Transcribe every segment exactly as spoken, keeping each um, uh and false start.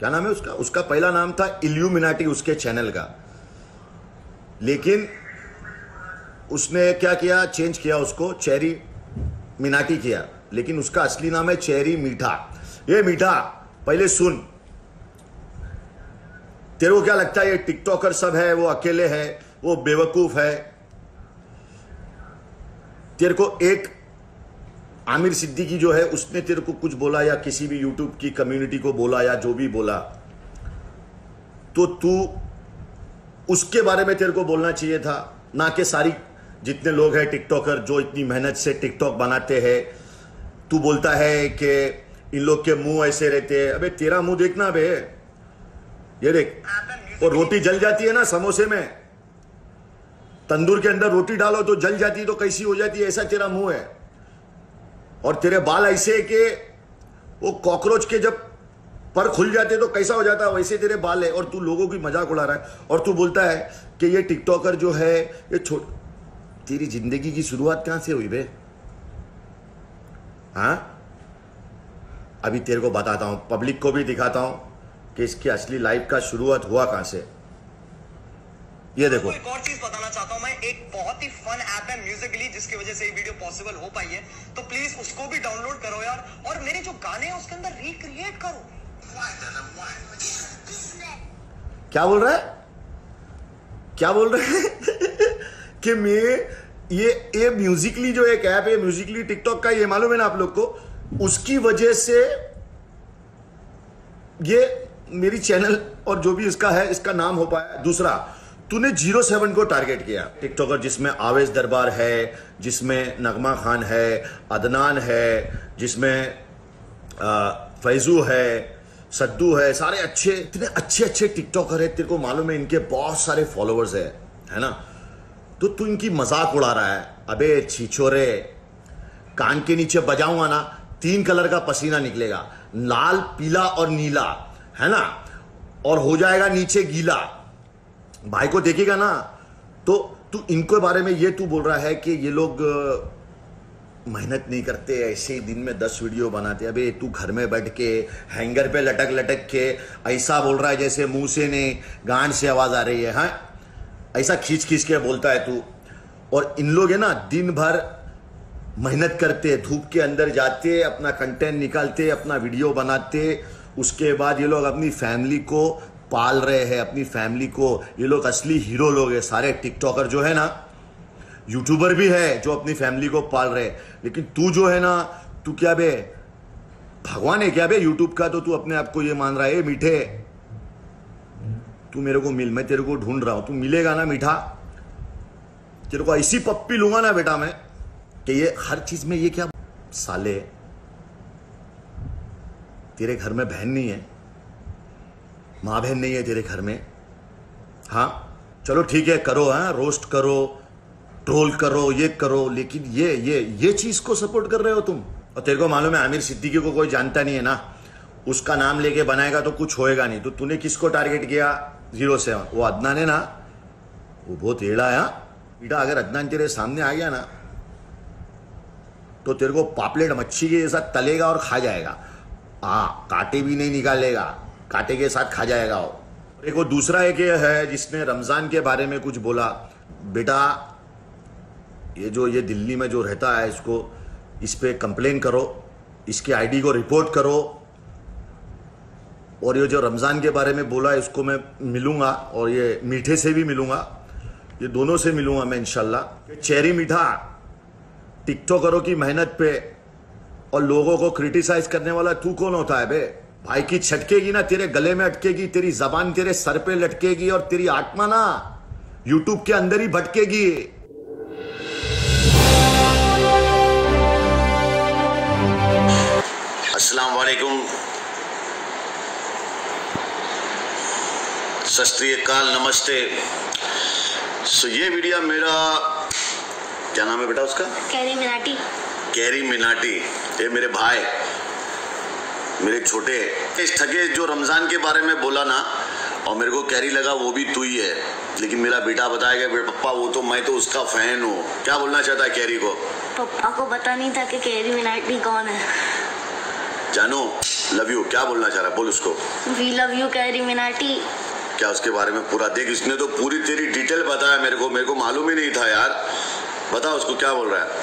क्या नाम है उसका, उसका पहला नाम था इल्यूमिनाटी उसके चैनल का, लेकिन उसने क्या किया, चेंज किया उसको, चेरी मिनाटी किया, लेकिन उसका असली नाम है चेरी मीठा। ये मीठा पहले सुन, तेरे को क्या लगता है ये टिकटॉकर सब है, वो अकेले है, वो बेवकूफ है? तेरे को एक आमिर सिद्दीकी जो है उसने तेरे को कुछ बोला, या किसी भी यूट्यूब की कम्युनिटी को बोला, या जो भी बोला, तो तू उसके बारे में तेरे को बोलना चाहिए था, ना कि सारी जितने लोग हैं टिकटॉकर जो इतनी मेहनत से टिकटॉक बनाते हैं। तू बोलता है कि इन लोग के मुंह ऐसे रहते हैं। अबे तेरा मुंह देखना बे, ये देख, और रोटी जल जाती है ना समोसे में, तंदूर के अंदर रोटी डालो तो जल जाती है, तो कैसी हो जाती है, ऐसा तेरा मुंह है। और तेरे बाल ऐसे कि वो कॉकरोच के जब पर खुल जाते तो कैसा हो जाता है, वैसे तेरे बाल है, और तू लोगों की मजाक उड़ा रहा है। और तू बोलता है कि ये टिकटॉकर जो है ये छोड़, तेरी जिंदगी की शुरुआत कहां से हुई बे? हाँ, अभी तेरे को बताता हूं, पब्लिक को भी दिखाता हूं कि इसकी असली लाइफ का शुरुआत हुआ कहां से। ये देखो, एक और चीज बताना चाहता हूं मैं, एक बहुत ही फन ऐप है म्यूजिकली, जिसकी वजह से ये वीडियो पॉसिबल हो पाई है, तो प्लीज उसको भी डाउनलोड करो यार, और मेरे जो गाने हैं उसके अंदर रिक्रिएट करो। क्या बोल रहा है, क्या बोल रहे हैं कि मैं ये ये म्यूजिकली जो एक ऐप है, म्यूजिकली टिकटॉक का, ये मालूम है ना आप लोग को, उसकी वजह से ये मेरी चैनल और जो भी इसका है इसका नाम हो पाया। दूसरा, तूने जीरो सेवन को टारगेट किया, टिकटॉकर जिसमें आवेश दरबार है, जिसमें नगमा खान है, अदनान है, जिसमें फैजू है, सद्दू है, सारे अच्छे, इतने अच्छे अच्छे टिकटॉकर है, तेरे को मालूम है इनके बहुत सारे फॉलोअर्स है, है ना? तो तू इनकी मजाक उड़ा रहा है। अबे छिछोरे, कान के नीचे बजाऊंगा ना, तीन कलर का पसीना निकलेगा, लाल, पीला और नीला, है ना? और हो जाएगा नीचे गीला। भाई को देखेगा ना, तो तू इनके बारे में ये तू बोल रहा है कि ये लोग मेहनत नहीं करते, ऐसे ही दिन में दस वीडियो बनाते। अबे तू घर में बैठ के हैंगर पे लटक लटक के ऐसा बोल रहा है जैसे मुंह से नहीं गांड से आवाज आ रही है। हाँ, ऐसा खींच खींच के बोलता है तू। और इन लोग है ना, दिन भर मेहनत करते, धूप के अंदर जाते, अपना कंटेंट निकालते, अपना वीडियो बनाते, उसके बाद ये लोग अपनी फैमिली को पाल रहे हैं, अपनी फैमिली को। ये लोग असली हीरो लोग हैं सारे टिकटॉकर जो है ना, यूट्यूबर भी है जो अपनी फैमिली को पाल रहे। लेकिन तू जो है ना, तू क्या बे भगवान है क्या बे यूट्यूब का? तो तू अपने आप को ये मान रहा है। मीठे, तू मेरे को मिल, मैं तेरे को ढूंढ रहा हूं, तू मिलेगा ना मीठा? तेरे को ऐसी पप्पी लूंगा ना बेटा मैं कि ये हर चीज में ये क्या साले, तेरे घर में बहन नहीं है, मां बहन नहीं है तेरे घर में? हाँ चलो ठीक है, करो, हाँ रोस्ट करो, ट्रोल करो, ये करो, लेकिन ये ये ये चीज को सपोर्ट कर रहे हो तुम। और तेरे को मालूम है आमिर सिद्दीकी को कोई जानता नहीं है ना, उसका नाम लेके बनाएगा तो कुछ होएगा नहीं। तो तूने किसको टारगेट किया? जीरो सेवन, वो अदनान है ना, वो बहुत एड़ा है बेटा। अगर अदनान तेरे सामने आ गया ना, तो तेरे को पापलेट मच्छी के जैसा तलेगा और खा जाएगा। हाँ, कांटे भी नहीं निकालेगा, कांटे के साथ खा जाएगा वो। एक वो दूसरा एक ये है जिसने रमजान के बारे में कुछ बोला। बेटा ये जो ये दिल्ली में जो रहता है, इसको इस पे कंप्लेन करो, इसके आईडी को रिपोर्ट करो। और ये जो रमजान के बारे में बोला, इसको मैं मिलूंगा, और ये मीठे से भी मिलूंगा, ये दोनों से मिलूंगा मैं इंशाल्लाह। चेरी मीठा टिकटॉकरों की मेहनत पे और लोगों को क्रिटिसाइज करने वाला तू कौन होता है बे? भाई की छटकेगी ना, तेरे गले में अटकेगी, तेरी जबान तेरे सर पे लटकेगी, और तेरी आत्मा ना यूट्यूब के अंदर ही भटकेगी। अस्सलाम वालेकुम, सत श्री अकाल, नमस्ते। सो ये वीडियो मेरा, क्या नाम है बेटा उसका? कैरी मिनाटी। कैरी मिनाटी, ये मेरे भाई, मेरे छोटे। इस ठगे जो रमजान के बारे में बोला ना, और मेरे को कैरी लगा वो भी तू ही है, लेकिन मेरा बेटा बताएगा पप्पा वो तो मैं तो उसका फैन हूँ। क्या बोलना चाहता है कैरी को? पप्पा को पता नहीं था कि कैरी मिनाटी कौन है। जानू लव यू, क्या बोलना चाह रहा है, बोल उसको। We love you Carry Minati. क्या उसके बारे में पूरा देख, इसने तो पूरी तेरी डिटेल बताया मेरे को, मेरे को मालूम ही नहीं था यार। बता उसको क्या बोल रहा है।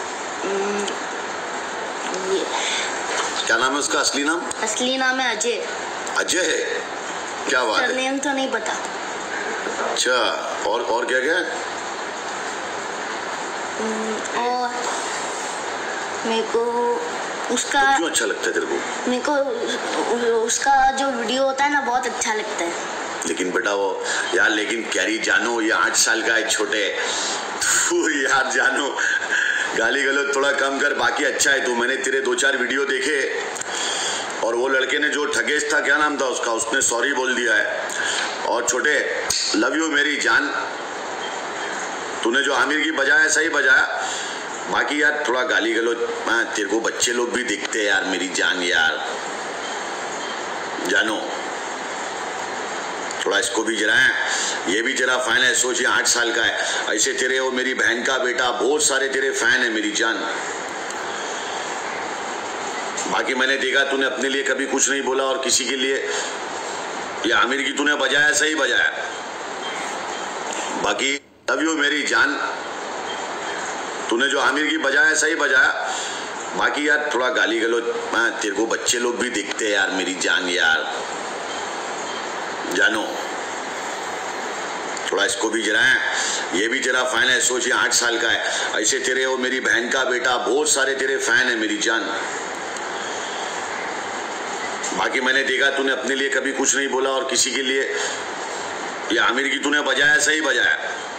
ये क्या नाम है उसका असली नाम? असली नाम है अजय। अजय है, क्या बात है। सरनेम तो नहीं पता। अच्छा, और और क्या क्या? और मेरे को उसका तो क्यों अच्छा लगता है तेरे को? मेरे को उसका जो वीडियो होता है ना बहुत अच्छा लगता है। लेकिन बेटा वो यार, लेकिन कैरी जानू ये आठ साल का है छोटे, यार जानू गाली गलौज थोड़ा कम कर, बाकी अच्छा है तू। मैंने तेरे दो चार वीडियो देखे और वो लड़के ने जो ठगेश था, क्या नाम था उसका, उसने सॉरी बोल दिया है। और छोटे लव यू मेरी जान, तूने जो आमिर की बजाया सही बजाया, बाकी यार थोड़ा गाली गलौज तेरे को बच्चे लोग भी दिखते हैं यार मेरी जान यार। जानो थोड़ा इसको भी जरा है, ये भी तेरा फैन है, सोचिए आठ साल का है। ऐसे तेरे और मेरी बहन का बेटा बहुत सारे तेरे फैन है मेरी जान। बाकी मैंने देखा तूने अपने लिए कभी कुछ नहीं बोला और किसी के लिए, ये आमिर की तूने बजाया सही बजाया। बाकी लव यू मेरी जान, तूने जो आमिर की बजाया सही बजाया, बाकी यार थोड़ा गाली गलौज तेरे को बच्चे लोग भी दिखते हैं यार मेरी जान यार। जानो थोड़ा इसको भी जरा है, ये भी तेरा फैन है, सोचिए आठ साल का है। ऐसे तेरे और मेरी बहन का बेटा बहुत सारे तेरे फैन है मेरी जान। बाकी मैंने देखा तूने अपने लिए कभी कुछ नहीं बोला और किसी के लिए, ये आमिर की तूने बजाया सही बजाया।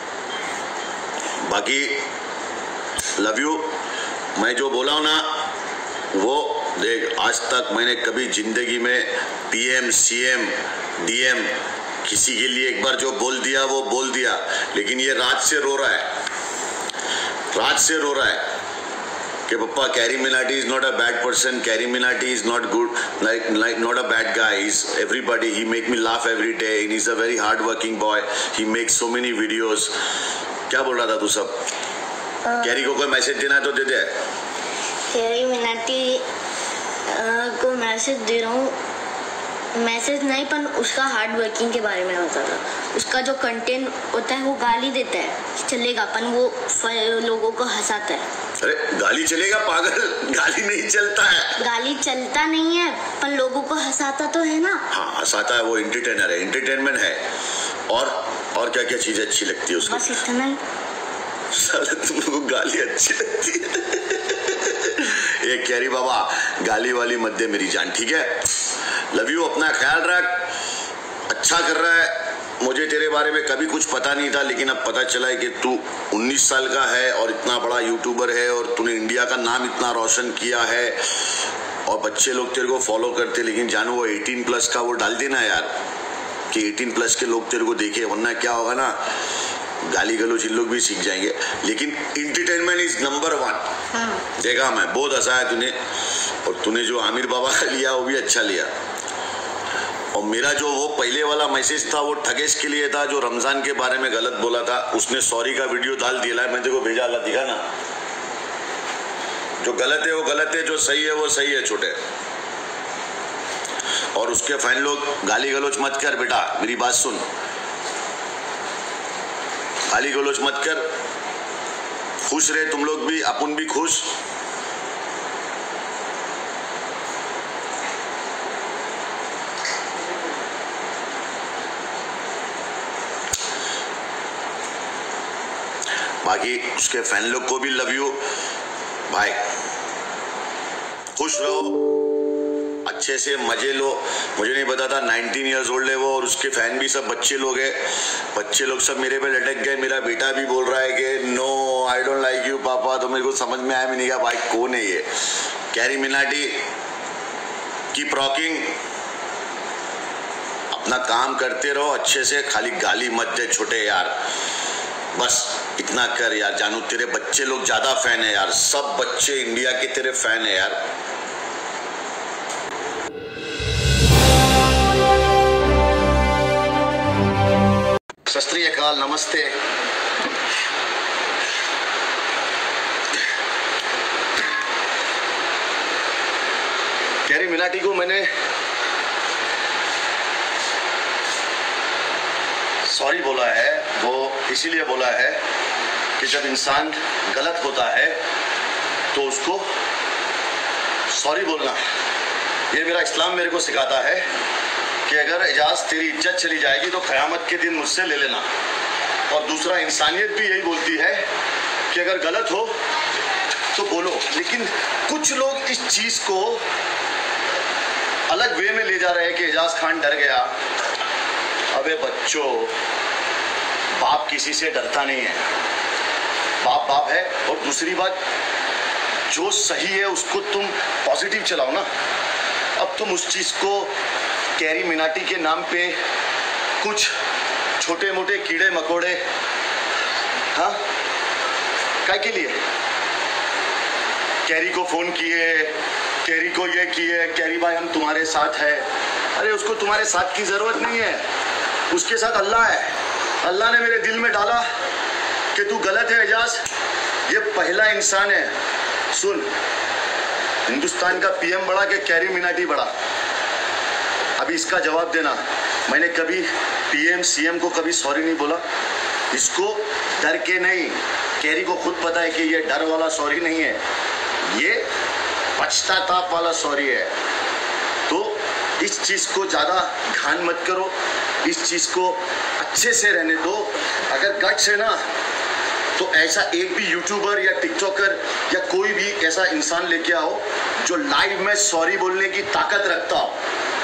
बाकी लव यू, मैं जो बोला हूं ना वो देख, आज तक मैंने कभी जिंदगी में पीएम सीएम डीएम किसी के लिए एक बार जो बोल दिया वो बोल दिया, लेकिन ये रात से रो रहा है, रात से रो रहा है कि पप्पा Carry Minati is not a bad person, Carry Minati is not good, like like not a bad guy, he's everybody, he make me laugh every day and he's a very hard working boy, he makes so many videos। क्या बोल रहा था तू सब? Carry को कोई message देना है तो दे दे। कैरी मिनाटी को मैसेज दे रहा हूँ, मैसेज नहीं पर उसका हार्ड वर्किंग के बारे में बता था। उसका जो कंटेंट होता है वो गाली देता है, चलेगा अपन वो लोगों को हंसाता है। अरे गाली चलेगा पागल, गाली नहीं चलता है। गाली चलता नहीं है पर लोगों को हंसाता तो है ना। हाँ हंसाता है, वो एंटरटेनर है, एंटरटेनमेंट है। और और क्या क्या चीजें अच्छी लगती है उसको? बस इतना ही। साला तुमको गाली अच्छी लगती है। ये कैरी बाबा गाली वाली मत दे मेरी जान, ठीक है। लव यू, अपना ख्याल रख, अच्छा कर रहा है। मुझे तेरे बारे में कभी कुछ पता नहीं था, लेकिन अब पता चला है कि तू उन्नीस साल का है और इतना बड़ा यूट्यूबर है और तूने इंडिया का नाम इतना रोशन किया है और बच्चे लोग तेरे को फॉलो करते। लेकिन जानू वो अठारह प्लस का वो डाल देना यार, कि अठारह प्लस के लोग तेरे को देखे, वरना क्या होगा ना, गाली गलौज इन लोग भी सीख जाएंगे। लेकिन इंटरटेनमेंट इज नंबर वन। देखा मैं, बहुत हंसाया तूने, और तूने जो आमिर बाबा का लिया वो भी अच्छा लिया। और मेरा जो वो पहले वाला मैसेज था वो ठगेश के लिए था, जो रमजान के बारे में गलत बोला था, उसने सॉरी का वीडियो डाल दिया है, मैं तेरे को भेजा, अल्लाह दिखा ना। जो गलत है वो गलत है, जो सही है वो सही है छोटे। और उसके फैन लोग गाली गलौज मत कर बेटा, मेरी बात सुन, गाली गलौज मत कर, खुश रहे तुम लोग भी, अपन भी खुश। बाकी उसके फैन लोग को भी लव यू भाई, खुश रहो, अच्छे से मजे लो। मुझे नहीं पता था नाइनटीन इयर्स ओल्ड है वो, और उसके फैन भी सब बच्चे लोग हैं। बच्चे लोग सब मेरे पे लटक गए। मेरा बेटा भी बोल रहा है कि no I don't like you पापा, तो मेरे को समझ में आया भी नहीं, भाई कौन है ये कैरी मिनाटी। कीप रॉकिंग, अपना काम करते रहो अच्छे से, खाली गाली मत दे छोटे यार, बस इतना कर यार। जानू तेरे बच्चे लोग ज्यादा फैन है यार, सब बच्चे इंडिया के तेरे फैन है यार। सत श्री अकाल, नमस्ते। कैरी मिनाटी को मैंने सॉरी बोला है, वो इसीलिए बोला है कि जब इंसान गलत होता है तो उसको सॉरी बोलना। ये मेरा इस्लाम मेरे को सिखाता है कि अगर एजाज तेरी इज्जत चली जाएगी तो क़यामत के दिन मुझसे ले लेना। और दूसरा, इंसानियत भी यही बोलती है कि अगर गलत हो तो बोलो। लेकिन कुछ लोग इस चीज़ को अलग वे में ले जा रहे हैं कि एजाज खान डर गया। अबे बच्चों, बाप किसी से डरता नहीं है, बाप बाप है। और दूसरी बात, जो सही है उसको तुम पॉजिटिव चलाओ ना। अब तुम उस चीज़ को कैरी मिनाटी के नाम पे कुछ छोटे मोटे कीड़े मकोड़े, हाँ, काय के लिए? कैरी को फोन किए, कैरी को ये किए, कैरी भाई हम तुम्हारे साथ है। अरे उसको तुम्हारे साथ की जरूरत नहीं है, उसके साथ अल्लाह है। अल्लाह ने मेरे दिल में डाला कि तू गलत है एजाज, ये पहला इंसान है। सुन, हिंदुस्तान का पीएम बड़ा कि कैरी मिनाटी बड़ा? अभी इसका जवाब देना। मैंने कभी पीएम सीएम को कभी सॉरी नहीं बोला, इसको डर के नहीं। कैरी को खुद पता है कि ये डर वाला सॉरी नहीं है, ये पश्चाताप वाला सॉरी है। तो इस चीज़ को ज़्यादा घान मत करो, इस चीज़ को अच्छे से रहने दो। अगर गट्स है ना तो ऐसा एक भी यूट्यूबर या टिकटॉकर या कोई भी ऐसा इंसान लेके आओ जो लाइव में सॉरी बोलने की ताकत रखता हो।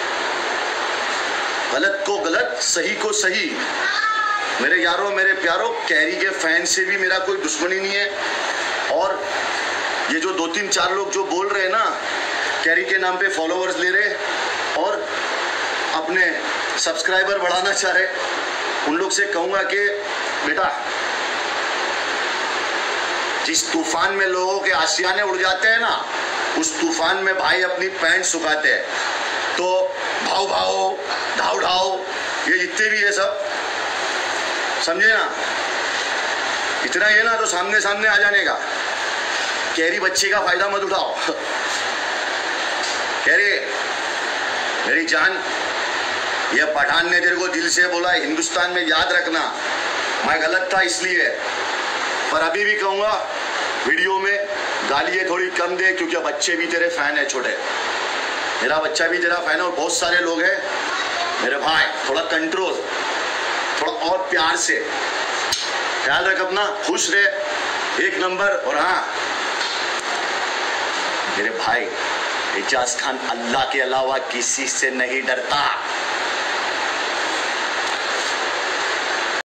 गलत को गलत, सही को सही। मेरे यारों, मेरे प्यारों, कैरी के फैन से भी मेरा कोई दुश्मनी नहीं है। और ये जो दो तीन चार लोग जो बोल रहे हैं ना, कैरी के नाम पे फॉलोअर्स ले रहे और अपने सब्सक्राइबर बढ़ाना चाह रहे, उन लोग से कहूँगा कि बेटा, जिस तूफान में लोगों के आशियाने उड़ जाते हैं ना, उस तूफान में भाई अपनी पैंट सुखाते हैं। तो भाव भाव ढाव ढाव ये जितने भी है सब, समझे ना? इतना ये ना तो सामने सामने आ जाने का। कैरी बच्चे का फायदा मत उठाओ। कैरी मेरी जान, ये पठान ने तेरे को दिल से बोला है, हिंदुस्तान में याद रखना। मैं गलत था इसलिए, पर अभी भी कहूँगा वीडियो में गालियाँ थोड़ी कम दे, क्योंकि बच्चे भी तेरे फैन है छोटे। मेरा बच्चा भी तेरा फैन है और बहुत सारे लोग हैं। मेरे भाई थोड़ा कंट्रोल, थोड़ा और प्यार से ख्याल रख अपना, खुश रहे, एक नंबर। और हाँ मेरे भाई, एजाज खान अल्लाह के अलावा किसी से नहीं डरता।